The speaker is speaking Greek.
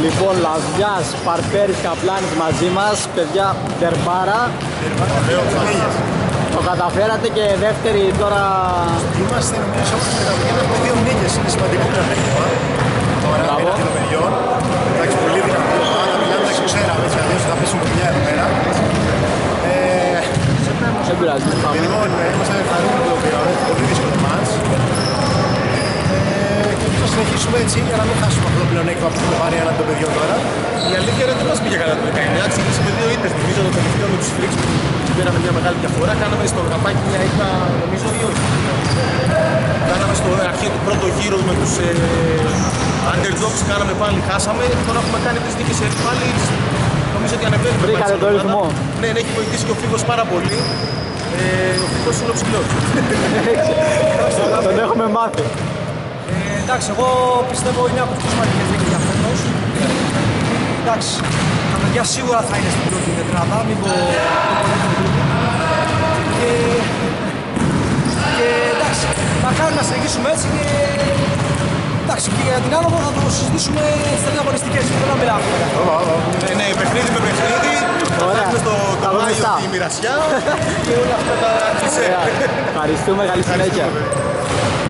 Λοιπόν, Λαβιάς, Παρπέρης, Καπλάνης μαζί μας. Παιδιά, τερμπάρα. Το καταφέρατε και δεύτερη τώρα. Είμαστε νομίζω ότι έχουμε δύο νίκες, είναι σημαντικό πλεονέκτημα. Τώρα πέραν των παιδιών. Εντάξει, πολύ δυνατή ομάδα, μιλάμε τα ξέραμε, έτσι αλλιώς θα πέσουμε δουλειά εδώ πέρα. Δεν πειράζει, Λοιπόν, είμαστε χαρούμενοι το οποίο είναι πολύ δύσκολο μάτς. Και θα συνεχίσουμε έτσι για να μην χάσουμε αυτό το πλεονέκτημα που έχουμε πάρει έναν των παιδιών τώρα. Η αλήθεια είναι ότι δεν μας πήγε καλά το 19, ξεκίνησε με 2 ήττες. Νομίζω το τελευταίο με τους Φρίξ που πήραμε μια μεγάλη διαφορά. Κάναμε στο γραπάκι μια ήττα, νομίζω, ή όχι. Κάναμε στο αρχή του πρώτου γύρου με τους underdogs, κάναμε πάλι, χάσαμε. Τώρα έχουμε κάνει τις νίκες πάλι. Νομίζω ότι ανεβαίνει. Βρήκατε το ρυθμό. Ναι, έχει βοηθήσει και ο Φίβος πάρα πολύ. Ο Φίβος είναι ο ψηλός. Τον έχουμε μάθει. Εντάξει, εγώ πιστεύω είναι από τους σημαντικές νίκες για φέτος. Εντάξει, τα παιδιά σίγουρα θα είναι στην πρώτη τετράδα, μην πω και εντάξει, μακάρι να συνεχίσουμε έτσι και εντάξει, και για την άνοδο θα το συζητήσουμε στις αγωνιστικές, δεν θα μιλάμε. Ναι, παιχνίδι με παιχνίδι, θα φτάσουμε στο Μάιο τη μοιρασιά και όλα αυτά τα κλισέ. Ευχαριστούμε, καλή συνέχεια.